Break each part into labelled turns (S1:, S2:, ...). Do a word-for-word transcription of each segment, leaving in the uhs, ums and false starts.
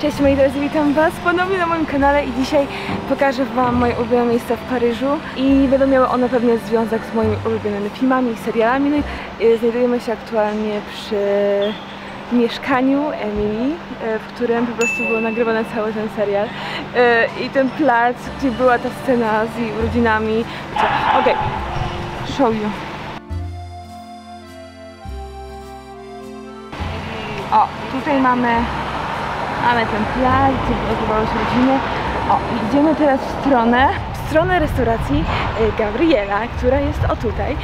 S1: Cześć moi drodzy, witam was ponownie na moim kanale i dzisiaj pokażę wam moje ulubione miejsca w Paryżu i będą miały one pewnie związek z moimi ulubionymi filmami i serialami. No i znajdujemy się aktualnie przy mieszkaniu Emily, w którym po prostu był nagrywany cały ten serial i ten plac, gdzie była ta scena z jej urodzinami. Okej, okay. Show you. O, tutaj mamy Mamy ten plac, gdzie odbywały się rodziny. O, idziemy teraz w stronę, w stronę restauracji Gabriela, która jest o tutaj.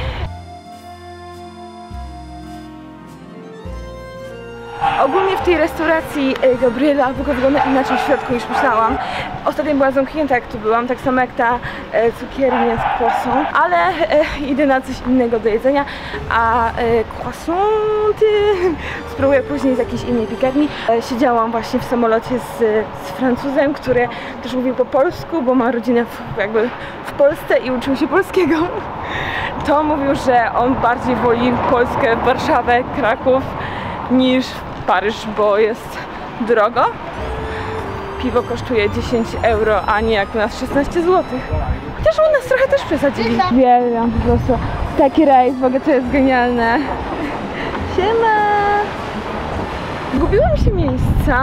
S1: Ogólnie w tej restauracji Gabriela wygląda inaczej w środku niż myślałam. Ostatnio była zamknięta, jak tu byłam, tak samo jak ta e, cukiernia z croissant, ale e, idę na coś innego do jedzenia, a e, croissanty spróbuję później z jakiejś innej piekarni. E, siedziałam właśnie w samolocie z, z Francuzem, który też mówił po polsku, bo ma rodzinę w, jakby w Polsce i uczył się polskiego. To mówił, że on bardziej woli Polskę, Warszawę, Kraków niż Paryż, bo jest drogo. Piwo kosztuje dziesięć euro, a nie jak u nas szesnaście złotych. Chociaż u nas trochę też przesadzili. Uwielbiam po prostu taki rejs, w ogóle to jest genialne. Siema! Zgubiłam się miejsca,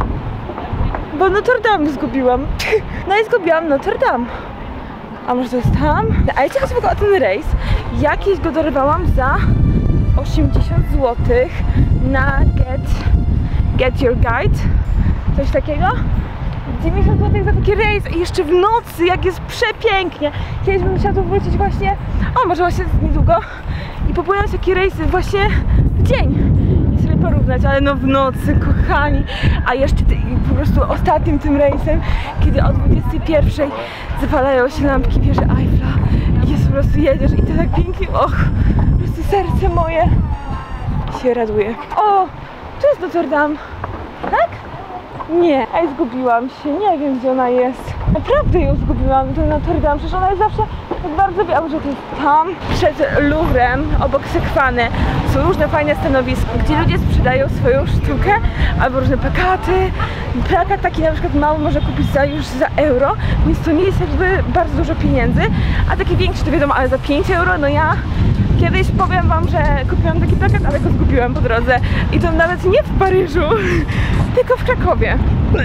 S1: bo Notre Dame zgubiłam. No i zgubiłam Notre Dame. A może to jest tam? A jeśli chodzi w ogóle o ten rejs, jakieś go dorwałam za osiemdziesiąt złotych na Get, Get Your Guide, coś takiego. dziewięćdziesiąt złotych za taki rejs i jeszcze w nocy, jak jest przepięknie. Kiedyś bym musiała tu wrócić właśnie, o może właśnie niedługo i popłynąć taki rejs właśnie w dzień i sobie porównać, ale no w nocy, kochani. A jeszcze ty, po prostu ostatnim tym rejsem, kiedy o dwudziestej pierwszej zapalają się lampki wieży Eiffla i jest po prostu jedziesz i to tak pięknie, och, po prostu serce moje się raduje. O, tu jest Notre Dame, tak? Nie, ej, zgubiłam się, nie wiem gdzie ona jest. Naprawdę ją zgubiłam, tę Notre Dame, przecież ona jest zawsze tak bardzo wiem, że to jest tam. Przed Louvrem, obok Sekwany, są różne fajne stanowiska, gdzie ludzie sprzedają swoją sztukę albo różne plakaty. Plakat taki na przykład mały można kupić za już za euro, więc to nie jest jakby bardzo dużo pieniędzy, a taki większy to wiadomo, ale za pięć euro, no ja kiedyś powiem wam, że kupiłam taki plakat, ale go zgubiłam po drodze. I to nawet nie w Paryżu, tylko w Krakowie.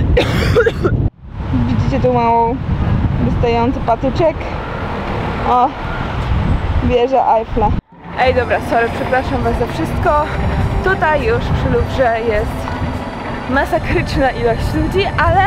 S1: Widzicie tą małą wystający patyczek? O, wieża Eiffla. Ej, dobra, sorry, przepraszam was za wszystko. Tutaj już przy Louvre jest masakryczna ilość ludzi, ale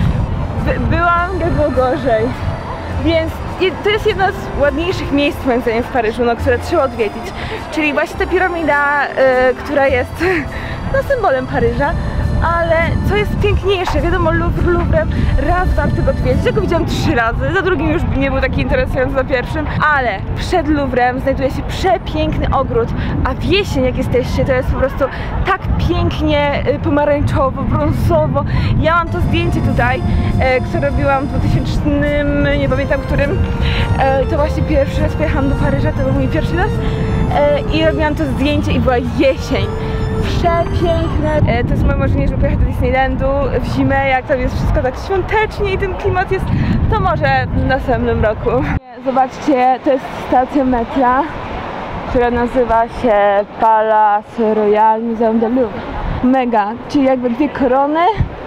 S1: by byłam, jak było gorzej. Więc to jest jedno z ładniejszych miejsc moim zdaniem w Paryżu, no, które trzeba odwiedzić. Czyli właśnie ta piramida, y, która jest no, symbolem Paryża. Ale co jest piękniejsze, wiadomo, Louvre, Louvre, raz warto go odwiedzić. Ja go widziałam trzy razy, za drugim już nie był taki interesujący za pierwszym. Ale przed Louvrem znajduje się przepiękny ogród, a w jesień jak jesteście, to jest po prostu tak pięknie pomarańczowo, brązowo. Ja mam to zdjęcie tutaj, e, które robiłam w dwutysięcznym, nie pamiętam którym. E, to właśnie pierwszy raz pojechałam do Paryża, to był mój pierwszy raz. E, I robiłam to zdjęcie i była jesień. Przepiękne. To jest moje marzenie, żeby pojechać do Disneylandu w zimę, jak tam jest wszystko tak świątecznie i ten klimat jest, to może w następnym roku. Zobaczcie, to jest stacja metra, która nazywa się Palace Royal Museum de Louvre. Mega, czyli jakby dwie korony,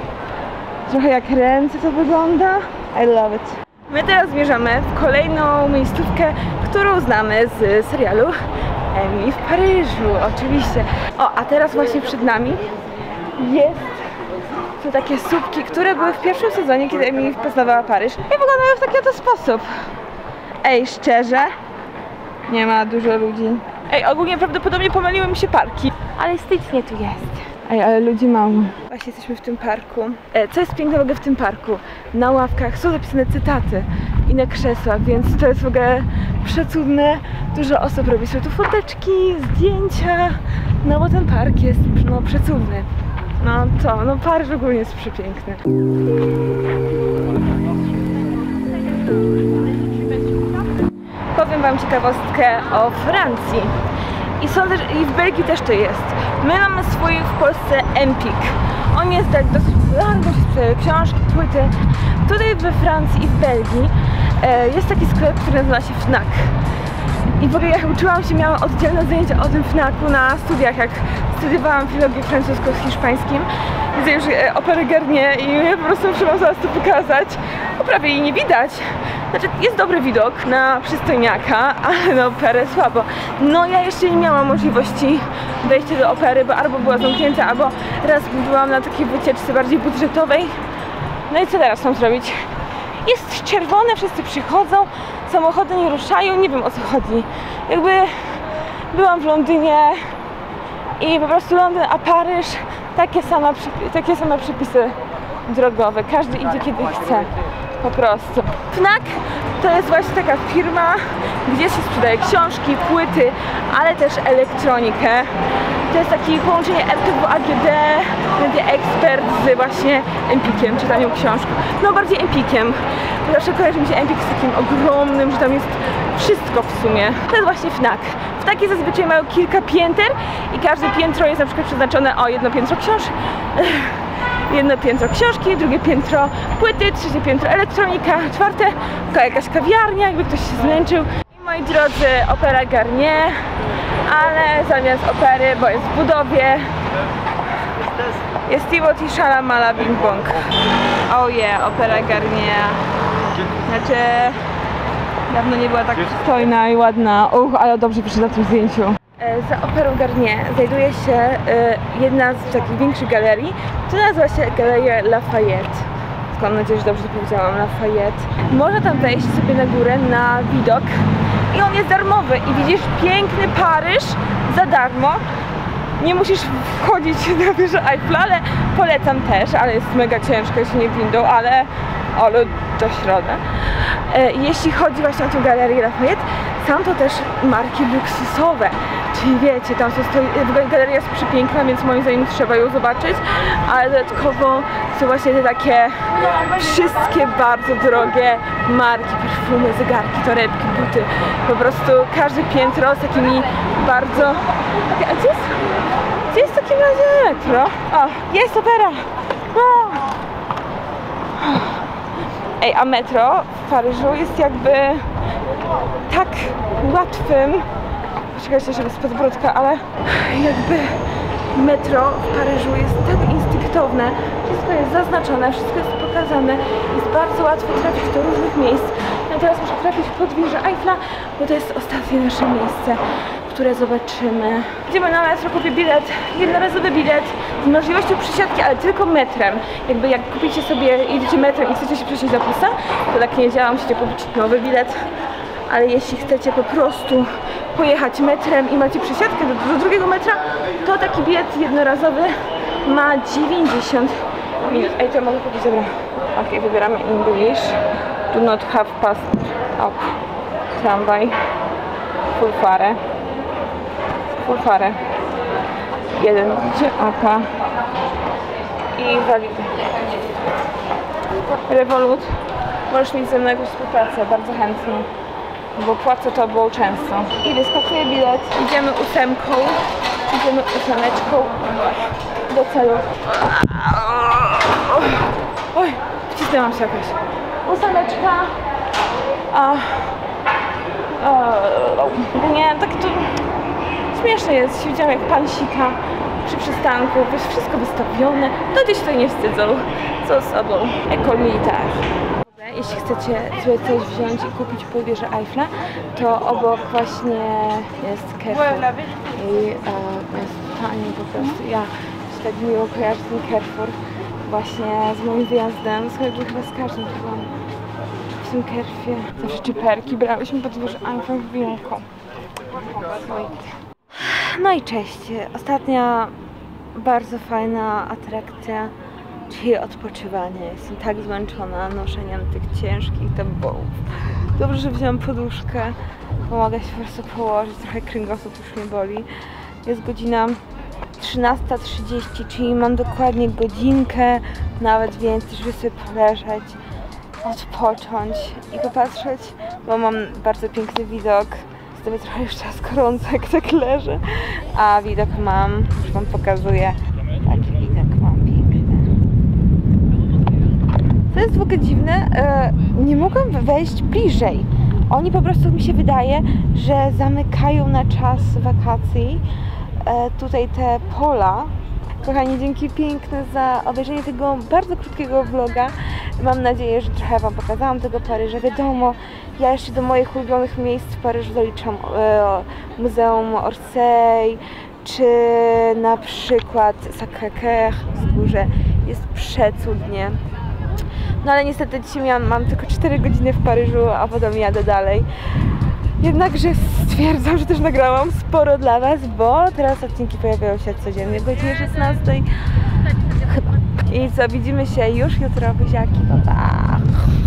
S1: trochę jak ręce to wygląda. I love it. My teraz zmierzamy w kolejną miejscówkę, którą znamy z serialu Emily w Paryżu, oczywiście. O, a teraz właśnie przed nami jest to takie słupki, które były w pierwszym sezonie, kiedy Emily poznawała Paryż i wyglądają w taki oto sposób. Ej, szczerze, nie ma dużo ludzi. Ej, ogólnie prawdopodobnie pomyliły mi się parki, ale stycznie tu jest. Ej, ale ludzi mało. Właśnie jesteśmy w tym parku. E, co jest piękne w ogóle w tym parku? Na ławkach są zapisane cytaty i na krzesłach, więc to jest w ogóle przecudne. Dużo osób robi sobie tu foteczki, zdjęcia, no bo ten park jest no, przecudny. No co, no Paryż ogólnie jest przepiękny. Powiem wam ciekawostkę o Francji. I są też, i w Belgii też to jest. My mamy swój w Polsce Empik. On jest tak dosyć popularny, książki, płyty. Tutaj we Francji i w Belgii e, jest taki sklep, który nazywa się Fnac. I w ogóle jak uczyłam się, miałam oddzielne zajęcia o tym Fnacu na studiach, jak studiowałam filologię francuską z hiszpańskim. Widzę już e, operę Garnier i po prostu muszę wam zaraz to pokazać. Bo prawie jej nie widać. Znaczy jest dobry widok na przystojniaka, ale na operę słabo. No ja jeszcze nie miałam możliwości wejścia do opery, bo albo była zamknięta, albo raz byłam na takiej wycieczce bardziej budżetowej. No i co teraz mam zrobić? Jest czerwone, wszyscy przychodzą, samochody nie ruszają, nie wiem o co chodzi. Jakby byłam w Londynie i po prostu Londyn a Paryż takie same, takie same przepisy drogowe. Każdy idzie kiedy chce. Po prostu. Fnac to jest właśnie taka firma, gdzie się sprzedaje książki, płyty, ale też elektronikę. To jest takie połączenie R T W A G D, Media Expert z właśnie Empikiem, czytaniem książek. No bardziej Empikiem. Zawsze kojarzy mi się Empik z takim ogromnym, że tam jest wszystko w sumie. To jest właśnie Fnac. Fnaci zazwyczaj mają kilka pięter i każde piętro jest na przykład przeznaczone o jedno piętro książek. Jedno piętro książki, drugie piętro płyty, trzecie piętro elektronika, czwarte jakaś kawiarnia, jakby ktoś się zmęczył. I moi drodzy, opera Garnier, ale zamiast opery, bo jest w budowie, jest Timothy Chalamet Bing Bong. Oh yeah, opera Garnier. Znaczy, dawno nie była tak przystojna i ładna. Uch, ale dobrze wyszedł na tym zdjęciu. Za operą Garnier znajduje się jedna z takich większych galerii, która nazywa się Galeria Lafayette. Mam nadzieję, że dobrze to powiedziałam, Lafayette. Można tam wejść sobie na górę na widok i on jest darmowy i widzisz piękny Paryż za darmo. Nie musisz wchodzić na wieżę Eiffla, ale polecam też, ale jest mega ciężko, się nie windą, ale, ale do środka. Jeśli chodzi właśnie o tę Galerię Lafayette, są to też marki luksusowe, czyli wiecie, tam są stoi... galeria jest przepiękna, więc moim zdaniem trzeba ją zobaczyć, ale dodatkowo są właśnie te takie wszystkie bardzo drogie marki, perfumy, zegarki, torebki, buty, po prostu każde piętro z takimi bardzo... Okay, a gdzie jest, gdzie jest w takim razie metro? O, jest opera! O. Ej, a metro w Paryżu jest jakby tak łatwym, poczekajcie, żeby z podbródka, ale jakby metro w Paryżu jest tak instynktowne, wszystko jest zaznaczone, wszystko jest pokazane, jest bardzo łatwo trafić do różnych miejsc. Ja teraz muszę trafić pod wieżę Eiffla, bo to jest ostatnie nasze miejsce, które zobaczymy. Idziemy na metro, kupię bilet, jednorazowy bilet z możliwością przysiadki, ale tylko metrem. Jakby jak kupicie sobie, jedziecie metrem i chcecie się przesiąść za busa, to tak nie działa, musicie kupić nowy bilet. Ale jeśli chcecie po prostu pojechać metrem i macie przesiadkę do, do drugiego metra, to taki bilet jednorazowy ma dziewięćdziesiąt minut. Ej, to mogę kupić, dobra. Ok, wybieramy English. Do not have pass up. Tramwaj. Full fare. Full fare. Jeden idzie, oka. I valid. Revolut. Możesz mieć ze mną jakąś współpracę, bardzo chętnie. Bo płacę to było często. I wyskakuje bilet. Idziemy ósemką. Idziemy ósemeczką do celu. Oj, wcisnęłam się jakoś. Ósemeczka. A, a, nie, tak to śmieszne jest. Widziałam jak pan sika przy przystanku. Jest wszystko wystawione. Ludzie się tutaj nie wstydzą. Co z sobą? École Militaire. Jeśli chcecie sobie coś wziąć i kupić po wieży Eiffla, to obok właśnie jest Carrefour i e, jest tanie po prostu. Ja się tak miło kojarzę ten Carrefour właśnie z moim wyjazdem, z którego chyba z każdym byłam w tym Carrefourze. Zawsze czyperki brałyśmy pod wieżę Eiffla w Wilką. No i cześć, ostatnia bardzo fajna atrakcja, czyli odpoczywanie. Jestem tak zmęczona noszeniem tych ciężkich dumbbellów. Dobrze, że wziąłam poduszkę. Pomaga się po prostu położyć, trochę kręgosłup już mnie boli. Jest godzina trzynasta trzydzieści, czyli mam dokładnie godzinkę, nawet więcej, żeby sobie poleżeć, odpocząć i popatrzeć, bo mam bardzo piękny widok. Jestem mnie trochę jeszcze raz gorąco, jak tak leżę, a widok mam, już wam pokazuję, taki widok mam piękny. jest w ogóle dziwne, e, nie mogłam wejść bliżej. Oni po prostu, mi się wydaje, że zamykają na czas wakacji e, tutaj te pola. Kochani, dzięki piękne za obejrzenie tego bardzo krótkiego vloga. Mam nadzieję, że trochę Wam pokazałam tego Paryża. Wiadomo, ja jeszcze do moich ulubionych miejsc w Paryżu zaliczam e, Muzeum Orsay, czy na przykład Sacré-Cœur wzgórze. Jest przecudnie. No ale niestety dzisiaj miałam, mam tylko cztery godziny w Paryżu, a potem jadę dalej. Jednakże stwierdzam, że też nagrałam sporo dla Was, bo teraz odcinki pojawiają się codziennie o godzinie szesnastej. Chyba. I co, widzimy się już jutro, buziaki, pa pa!